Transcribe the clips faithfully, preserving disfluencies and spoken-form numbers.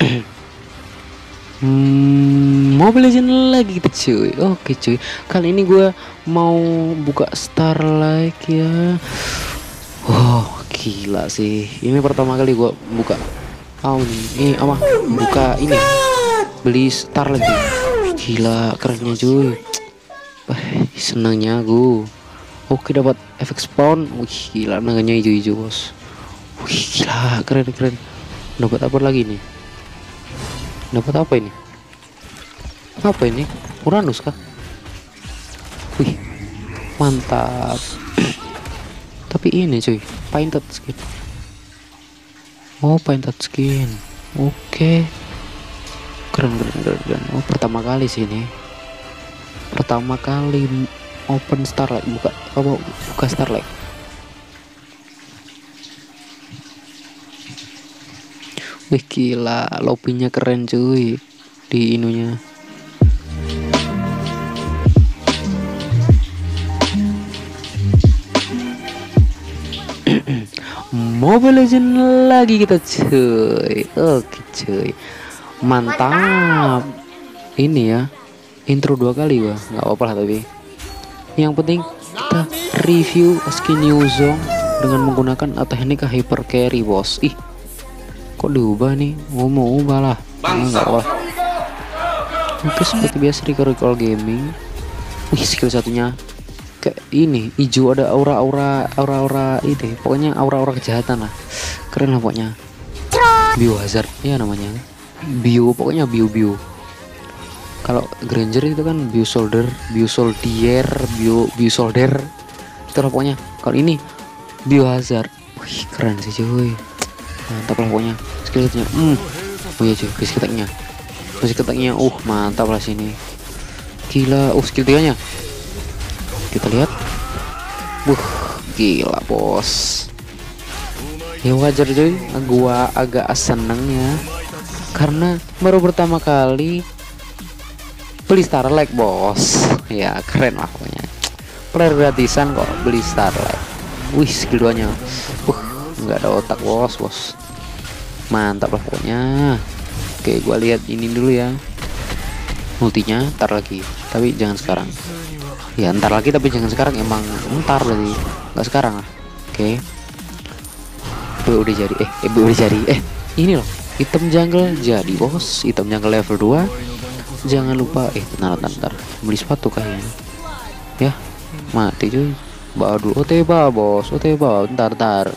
Hmm, Mobile Legends lagi kita cuy. Oke cuy. Kali ini gue mau buka Starlight ya. Oh gila sih. Ini pertama kali gue buka. Oh ini apa? Buka ini. Beli Starlight cuy. Gila kerennya cuy. Eh, senangnya gue. Oke dapat efek spawn. Wih gila naganya hijau-hijau bos. Wih gila keren keren. Dapat apa lagi nih? Dapat apa ini? Apa ini? Uranus kah? Wih, mantap. Tapi ini cuy, painted skin. Oh, painted skin. Oke. Keren keren keren, keren. Oh, pertama kali sih ini. Pertama kali open Starlight, buka apa buka Starlight. Wih gila, lobbynya keren cuy di inunya. Mobile Legend lagi kita cuy. Oke cuy, mantap. Ini ya intro dua kali wah, nggak apa-apa lah, tapi yang penting kita review skin Yuzong dengan menggunakan teknik hyper carry bos. Ih kok diubah nih? Oh, mau ubah lah. Enggak apa. Oke seperti biasa di Recall Gaming. Wih skill satunya kayak ini hijau, ada aura-aura aura-aura ini. Pokoknya aura-aura kejahatan lah. Keren lah pokoknya. Biohazard ya namanya. Bio pokoknya bio-bio. Kalau Granger itu kan bio soldier, bio soldier, bio bio soldier. Itu lah pokoknya. Kalau ini biohazard. Wih keren sih cuy. Mantap lah pokoknya skillnya. Hmm. Oh iya cuy, skill keteknya. Skill keteknya uh mantap lah sini. Gila, uh skill tiganya. Kita lihat. Wuh, gila bos. Ya wajar cuy, gua agak seneng ya. Karena baru pertama kali beli Starlight bos. Ya keren lah pokoknya. Player gratisan kok beli Starlight. Wih, skill duanya. Uh, nggak ada otak bos bos. Mantap lah pokoknya. Oke gua lihat ini dulu ya, multinya ntar lagi tapi jangan sekarang ya, ntar lagi tapi jangan sekarang, emang ntar berarti nggak sekarang lah. Oke B udah jadi eh, eh B udah jadi eh ini loh item jungle jadi bos, item jungle level dua. Jangan lupa eh bentar bentar, bentar. Beli sepatu kayaknya ya, mati cuy. Bawa dulu O T bawa bos, O T bawa ntar ntar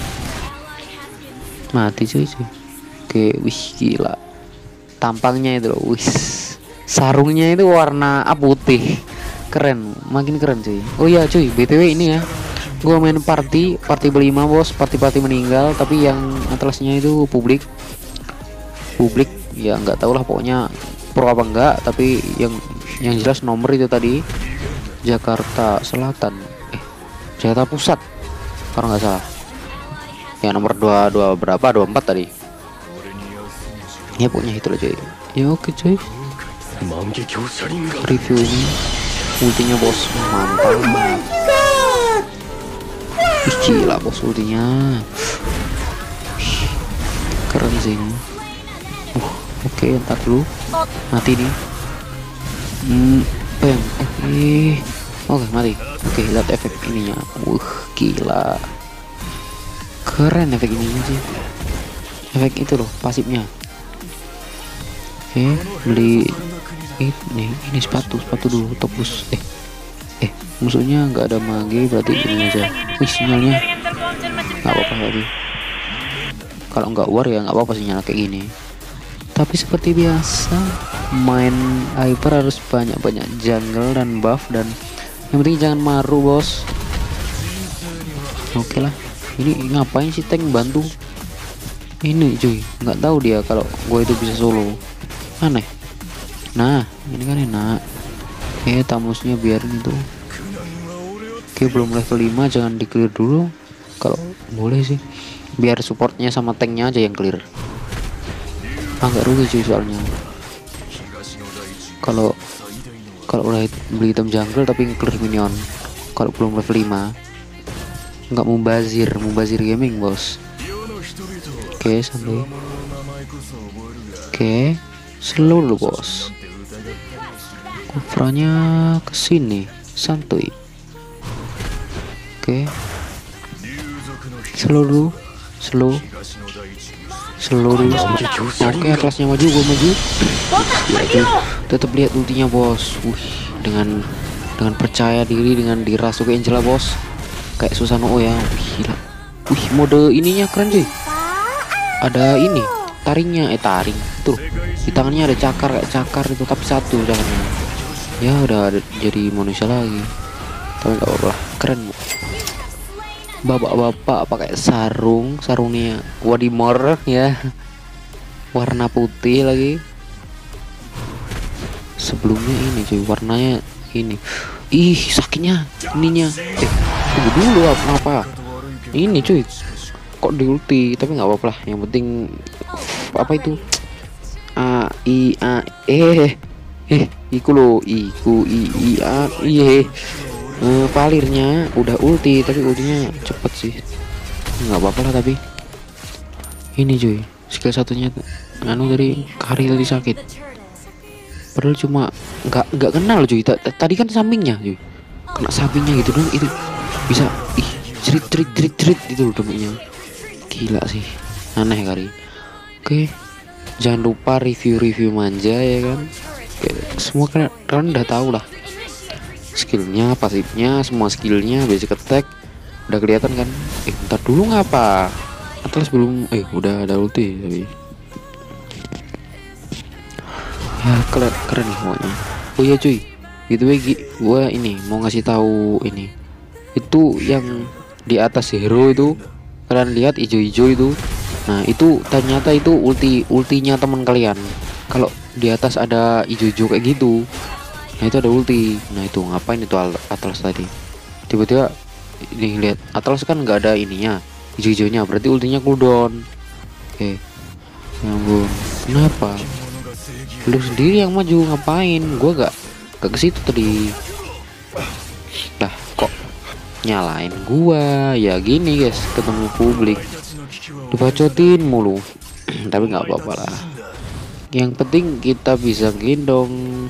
mati cuy cuy. Oke wih gila tampangnya itu loh, wih sarungnya itu warna putih, keren, makin keren cuy. Oh iya cuy, B T W ini ya gua main party party berlima bos, party party meninggal, tapi yang atlasnya itu publik publik ya, nggak tahu lah pokoknya pro apa enggak, tapi yang yang jelas nomor itu tadi Jakarta Selatan eh Jakarta Pusat kalau nggak salah ya, nomor dua dua berapa dua empat tadi ya, pokoknya itu aja ya. Oke cuy, review ini ultinya bos mantap. Ih, gila bos ultinya keren sih ini. uh, oke okay, entar dulu mati nih. hmm, bang eh oke okay, mati. Oke okay, lihat efek ininya. Uh gila keren efek ininya sih, efek itu loh pasifnya. Oke okay, beli ini ini sepatu sepatu dulu topus. eh eh musuhnya nggak ada mage berarti ini aja. Wih sinyalnya nggak apa-apa tadi, kalau nggak war ya nggak apa-apa sinyal kayak gini. Tapi seperti biasa main hyper harus banyak-banyak jungle dan buff, dan yang penting jangan maru bos. Oke lah, ini ngapain sih tank bantu ini cuy, nggak tahu dia kalau gue itu bisa solo, aneh. Nah ini kan enak. Oke tamusnya biarin itu. Oke belum level lima, jangan di clear dulu kalau boleh sih, biar supportnya sama tanknya aja yang clear. Agak rugi cuy soalnya kalau kalau udah beli item jungle tapi clear minion kalau belum level lima. Nggak mubazir, mubazir gaming bos. Oke santai. Oke, slow dulu bos. Kufranya kesini, santuy. Oke, slow dulu, slow, slow dulu. Oke, Atlasnya maju, gue maju. Tetap lihat ultinya bos. Wih, dengan dengan percaya diri, dengan dirasuki Angela bos. Kayak Susanoo ya. Wih, gila. Wih, mode ininya keren cuy. Ada ini, taringnya, eh taring tuh. Di tangannya ada cakar kayak cakar itu, tapi satu cakarnya. Ya udah ada, jadi manusia lagi. Tapi nggak apa-apa lah, keren. Bapak-bapak pakai sarung, sarungnya Wadimor ya. Warna putih lagi. Sebelumnya ini cuy, warnanya ini. Ih, sakitnya ininya. Eh, tunggu dulu apa? Ini cuy. Kok di ulti, tapi nggak apa-apa lah. Yang penting apa itu? A I A eh eh iku lo iku I I A iya. Eh, palirnya udah ulti, tapi ultinya cepet sih. Nggak apa-apa lah tapi. Ini cuy, skill satunya anu dari Kari tadi sakit. Padahal cuma nggak nggak kenal cuy. Tadi kan sampingnya cuy, kena sampingnya gitu dong, itu bisa ih cerit cerit cerit cerit itu loh damage-nya. Gila sih, aneh Kari. Oke, jangan lupa review-review manja ya kan. Oke, semua kalian, kalian udah tahu lah skillnya, pasifnya, semua skillnya, basic attack udah kelihatan kan. Eh bentar dulu ngapa Atlas belum, eh udah ada ulti tapi ya keren keren nih pokoknya. Oh iya cuy, gitu ya gua ini mau ngasih tahu ini, itu yang di atas hero itu kalian lihat hijau-hijau itu, nah itu ternyata itu ulti ultinya teman kalian. Kalau di atas ada hijau-hijau kayak gitu, nah itu ada ulti. Nah itu ngapain itu Atlas tadi tiba-tiba ini, lihat Atlas kan nggak ada ininya hijau-hijaunya, berarti ultinya cooldown. Oke, ya ampun, kenapa lu sendiri yang maju, ngapain gua gak gak ke situ tadi. Lah kok nyalain gua ya gini guys, ketemu publik dibacotin mulu. Tapi nggak apa-apa lah, yang penting kita bisa gendong.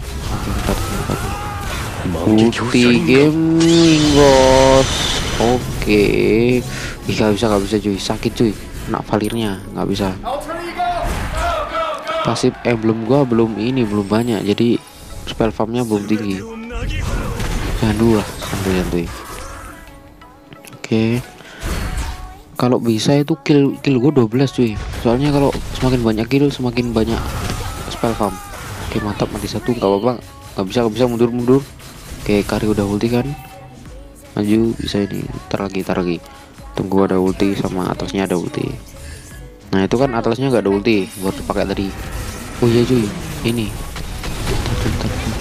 Ulti gaming bos. Oke, ih gak bisa gak bisa cuy, sakit cuy, kena valirnya nggak bisa. Pasif emblem gua belum ini belum banyak, jadi spell farmnya belum tinggi. Jangan dulu lah, santuy-santuy. Oke, kalau bisa itu kill kill gua dua belas cuy, soalnya kalau semakin banyak kill semakin banyak spell farm. Oke mantap, mati satu nggak apa-apa, nggak bisa nggak bisa mundur-mundur. Oke, Kari udah ulti kan, maju bisa ini, tar lagi tar lagi tunggu ada ulti, sama atasnya ada ulti. Nah itu kan atasnya nggak ada ulti buat dipakai tadi. Oh iya cuy, ini tar, tar, tar.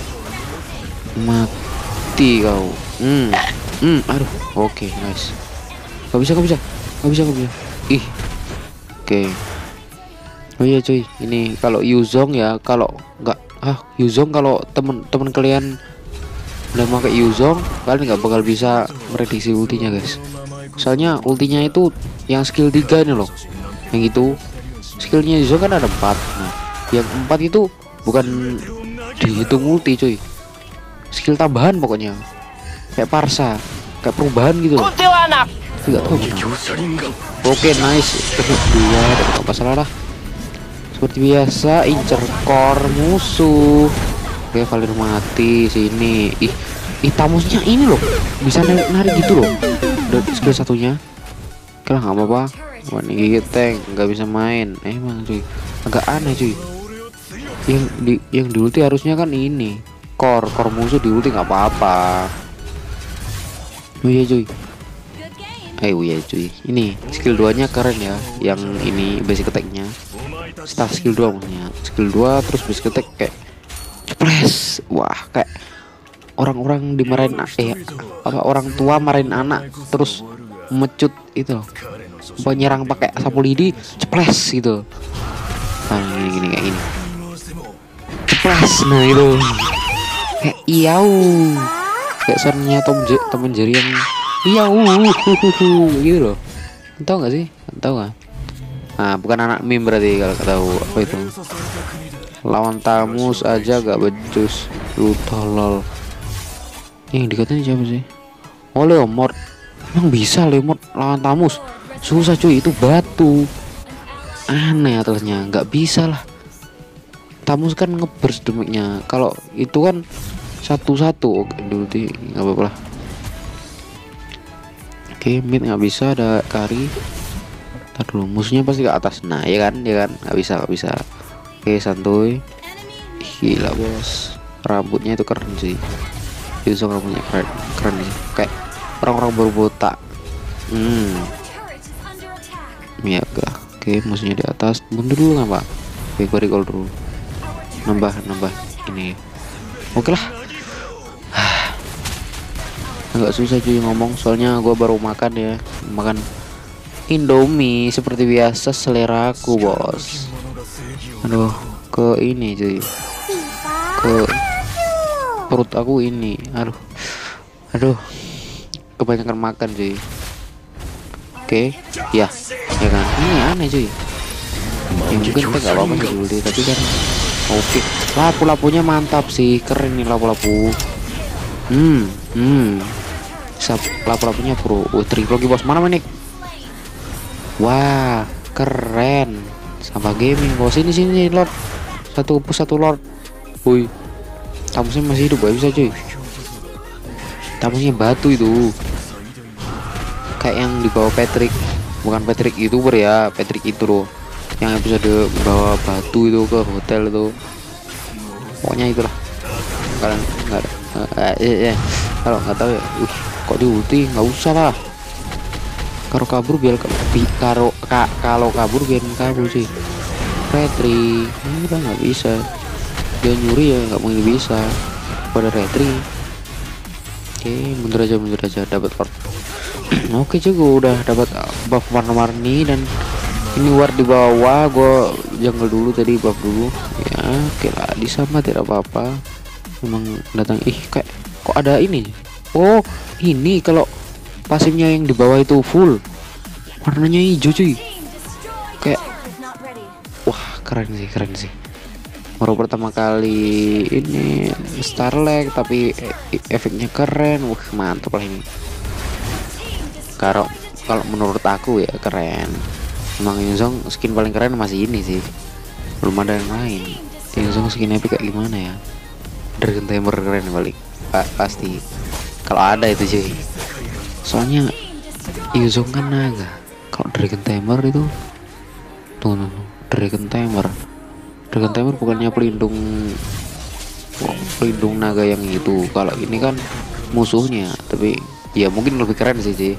Mati kau. Hmm, hmm, aduh. Oke, nice. Gak bisa, gak bisa, gak bisa, gak bisa. Ih, oke. Oh iya cuy, ini kalau Yuzong ya, kalau nggak ah Yuzong kalau temen-temen kalian udah pakai Yuzong, kalian nggak bakal bisa prediksi ultinya guys. Soalnya ultinya itu yang skill tiga ini loh, yang itu skillnya Yuzong kan ada empat. Nah yang empat itu bukan dihitung ulti cuy, skill tambahan pokoknya, kayak Parsa, kayak perubahan gitu loh. Tidak tahu kenapa. Oke nice, kedua dapat apa salah lah. Seperti biasa incer core musuh. Oke, Valir mati sini. Ih, ih tamusnya ini loh, bisa narik-narik gitu loh. Udah skill satunya. Kalau nggak apa-apa. Wah, ini gigit tank, nggak bisa main. Eh, emang cuy, agak aneh cuy. Yang di yang di ulti harusnya kan ini core core musuh di ulti nggak apa-apa. Oh iya cuy. Eh, oh iya cuy. Ini skill dua nya keren ya. Yang ini basic attack-nya. Start skill dua maksudnya. Skill dua terus basic attack kayak ceples. Wah, kayak orang-orang dimarahin eh apa orang tua marahin anak terus mecut itu loh. Penyerang pakai sapu lidi ceples gitu. Nah, gini gini kayak gini. Ceples nah itu. Kayak iau. Kayak suaranya Tom Tom and Jerry yang iau gitu loh. Tahu nggak sih? Tahu nggak? Nah, bukan anak meme berarti kalau nggak tahu apa itu. Lawan Tamus aja gak becus, lu tolol. Yang dikatain siapa sih? Oh, Leomord. Emang bisa Leomord lawan Tamus? Susah cuy, itu batu. Aneh atasnya, nggak bisa lah. Tamus kan ngeburst damage-nya. Kalau itu kan satu-satu. Oke, dulu sih nggak apa-apa lah. Oke, mid nggak bisa, ada Kari. Ntar dulu, musuhnya pasti ke atas. Nah, ya kan, ya kan, nggak bisa, nggak bisa. Oke, santuy. Gila bos, rambutnya itu keren sih. Itu rambutnya keren, keren nih. Kayak orang-orang baru botak. Hmm, ya gak. Oke, musuhnya di atas. Mundur dulu nggak pak? Oke, gue recall dulu. Nambah, nambah ini. Oke lah. Agak susah cuy ngomong, soalnya gue baru makan ya, makan Indomie seperti biasa seleraku bos. Aduh, ke ini cuy, ke perut aku ini, aduh, aduh, kebanyakan makan cuy. Oke, ya, ya kan, ini aneh cuy. Ya mungkin kita gak apa-apa sih dulu deh, tapi kan oke, lapu-lapunya mantap sih, keren nih lapu-lapu. Hmm, hmm. Lapu-lapunya pro. Oh, triple lagi bos. Mana menik? Wah, keren. Sama gaming bos. Ini sini lord. Satu pus satu lord. Woi. Tamusnya masih hidup, gak bisa cuy. Tamusnya batu itu. Kayak yang dibawa Patrick. Bukan Patrick YouTuber ya, Patrick itu loh. Yang episode bawa batu itu ke hotel itu. Pokoknya itulah. Kalian nggak ada. Eh, eh, eh. Kalau nggak tahu ya, uh, kok di ulti nggak usah lah. Kalau kabur biar karo ka, kalau kabur biar kabur sih. Retri, ini udah nggak bisa. Dia nyuri ya nggak mungkin bisa. Pada retri. Oke, mundur aja mundur aja dapat ward. Oke juga udah dapat buff warna-warni dan ini ward di bawah. Gue jungle dulu tadi buff dulu. Ya, oke lah disama tidak apa-apa. Memang datang ih kayak kok ada ini. Oh, ini kalau pasifnya yang di bawah itu full warnanya hijau cuy. Kayak wah, keren sih, keren sih. Baru pertama kali ini Starlight tapi e efeknya keren. Wah, mantap lah ini. Kalau kalau menurut aku ya keren. Emang Yuzong skin paling keren masih ini sih. Belum ada yang lain. Yuzong skin epic kayak gimana ya? Dragon Tamer keren balik pa pasti kalau ada itu cuy. Soalnya Yuzong kan naga. Kalau Dragon Tamer itu tuh, tuh, tuh. Dragon Tamer Dragon Tamer bukannya pelindung oh, pelindung naga yang itu. Kalau ini kan musuhnya, tapi ya mungkin lebih keren sih cuy.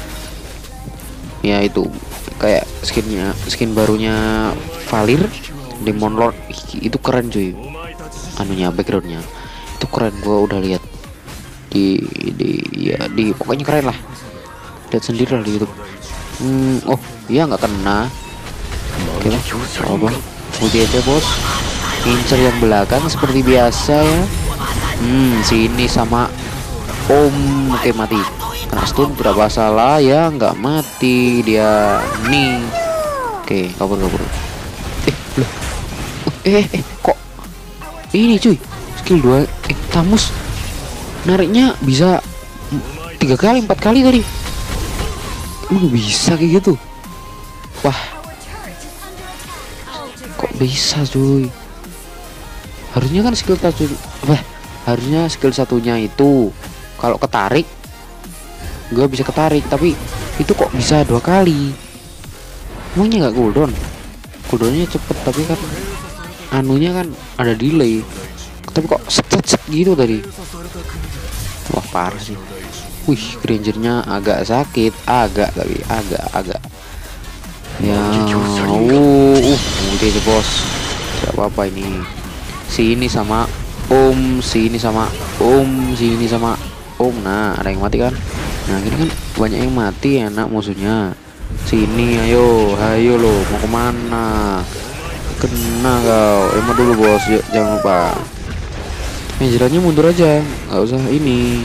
Ya itu kayak skinnya skin barunya Valir Demon Lord itu keren cuy. Anunya backgroundnya itu keren, gua udah lihat di di ya di pokoknya keren lah, lihat sendiri lah di YouTube. Hmm, oh iya nggak kena. Oke lah, apa ulti aja bos, incer yang belakang seperti biasa ya. Hmm, sini sama om. Oke mati, kena stun tidak masalah ya, nggak mati dia nih. Oke kabur kabur. Eh loh. eh eh kok ini cuy, skill dua eh Tamus nariknya bisa tiga kali empat kali tadi. Emang bisa kayak gitu? Wah, kok bisa cuy? Harusnya kan skill satu apa? Harusnya skill satunya itu kalau ketarik gak bisa ketarik, tapi itu kok bisa dua kali? Emangnya nggak cooldown? Cooldownnya cepet tapi kan anunya kan ada delay, tapi kok set set, set gitu tadi. Wah parah sih. Wih, Grangernya agak sakit, agak tapi agak agak ya. Uh, uh udah bos, tidak apa-apa ini. Sini sama om, sini sama om, sini sama om. Nah ada yang mati kan? Nah ini kan banyak yang mati enak musuhnya. Sini ayo, ayo lo mau kemana? Kena kau, emang dulu bos, yuk, jangan lupa. Eh jalannya mundur aja, nggak usah ini.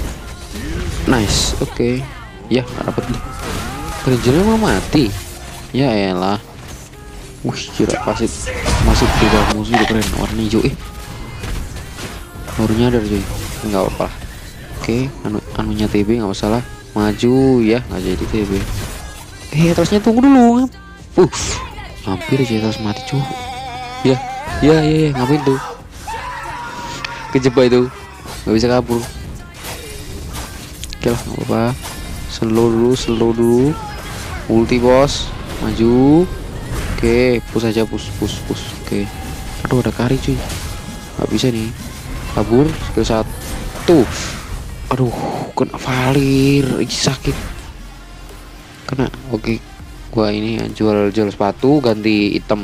Nice, oke. Okay. Ya nggak dapet nih. Rangernya mau mati. Ya elah. Wih, kira pasif masuk di bawah musuh udah keren. Warna hijau eh. Baru nyadar cuy. Enggak apa-apa. Oke, anu anunya T B nggak masalah. Maju ya, nggak jadi T B. Eh, terusnya tunggu dulu. Uh, hampir aja terus mati cuy. Ya, ya, ya, ya, ngapain tuh? Kejebak itu, nggak bisa kabur. Oke lah, nggak apa-apa. Slow dulu, slow dulu. Ulti bos, maju. Oke, push aja, push, push, push. Oke. Aduh, ada kari cuy. Nggak bisa nih. Kabur, skill satu. Aduh, kena Valir, ih, sakit. Kena, oke. Gua ini jual jual sepatu ganti item.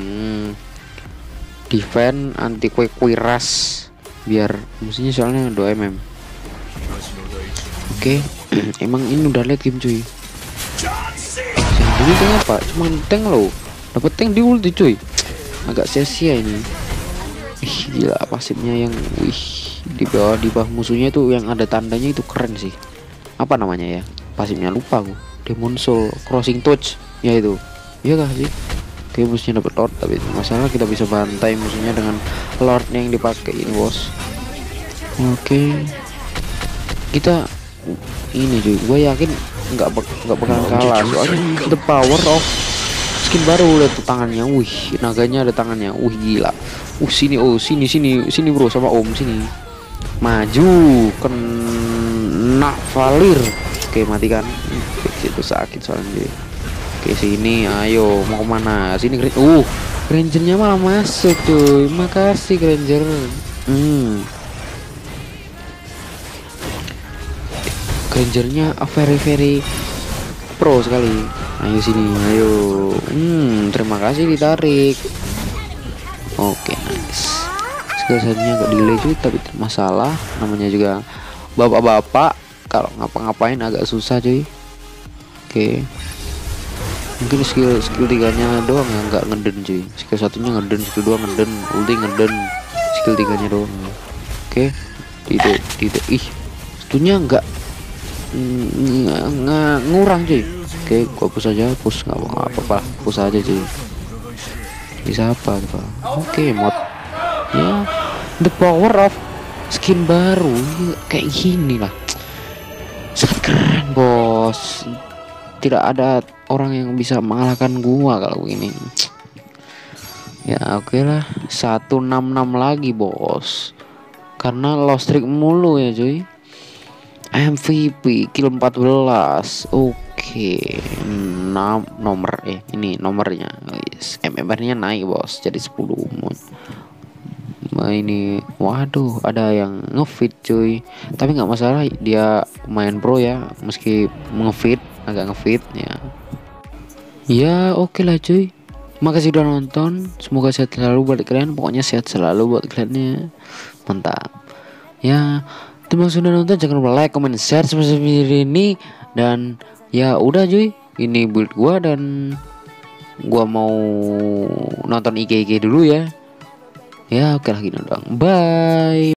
Defend anti kue kue ras biar musuhnya soalnya dua mm. Oke, emang ini udah late game cuy. Jangan dulu tank apa? Cuman tank loh. Dapat tank di ulti cuy. Agak sia-sia ini. Ih, gila pasifnya yang wih di bawah di bawah musuhnya itu yang ada tandanya itu keren sih. Apa namanya ya? Pasifnya lupa aku. Demon Soul Crossing Touch ya itu. Iya kah sih? Oke, musuhnya dapat lord tapi masalah kita bisa bantai musuhnya dengan lordnya yang dipakai ini bos. Oke, kita ini cuy, gue yakin nggak nggak bakalan kalah soalnya the power of skin baru. Lihat tuh tangannya, wih naganya ada tangannya, wih gila. Uh sini, oh sini sini sini bro sama om sini. Maju kena Valir. Oke, mati kan. Itu sakit soalnya dia. Oke, sini ayo mau kemana? Sini uh rangernya malah masuk cuy. Makasih ranger. Hmm. Rangernya very very pro sekali. Ayo sini, ayo. Hmm, terima kasih ditarik. Oke, nice. Skill setnya agak delay cuy, tapi masalah. Namanya juga bapak-bapak. Kalau ngapa-ngapain agak susah cuy. Oke. Mungkin skill skill tiganya doang yang nggak ngeden cuy. Skill satunya ngeden, skill dua ngeden, ulti ngeden, skill tiganya doang. Oke. Tidak tidak ih. Satunya nggak nggak ngurang cuy. Oke, gua push aja, push nggak apa-apa, push aja cuy. Bisa apa tuh? Oke, mod ya the power of skin baru ya, kayak gini lah. Sangat keren bos. Tidak ada orang yang bisa mengalahkan gua kalau begini. Ya oke okay lah, seratus enam puluh enam lagi bos. Karena lost streak mulu ya cuy. M V P kill empat belas. Oke, okay. enam nomor eh ini nomornya. Yes. M M R-nya naik bos jadi sepuluh. Nah, ini waduh ada yang ngefit cuy. Tapi nggak masalah dia main pro ya, meski ngefit agak ngefit ya. Ya oke okay lah cuy. Makasih udah nonton. Semoga sehat selalu buat kalian. Pokoknya sehat selalu buat kalian. Mantap. Ya, terima kasih udah nonton. Jangan lupa like, comment, share sampai video ini. Dan ya udah cuy. Ini build gua dan gua mau nonton I G I G dulu ya. Ya oke lah gini dong. Bye.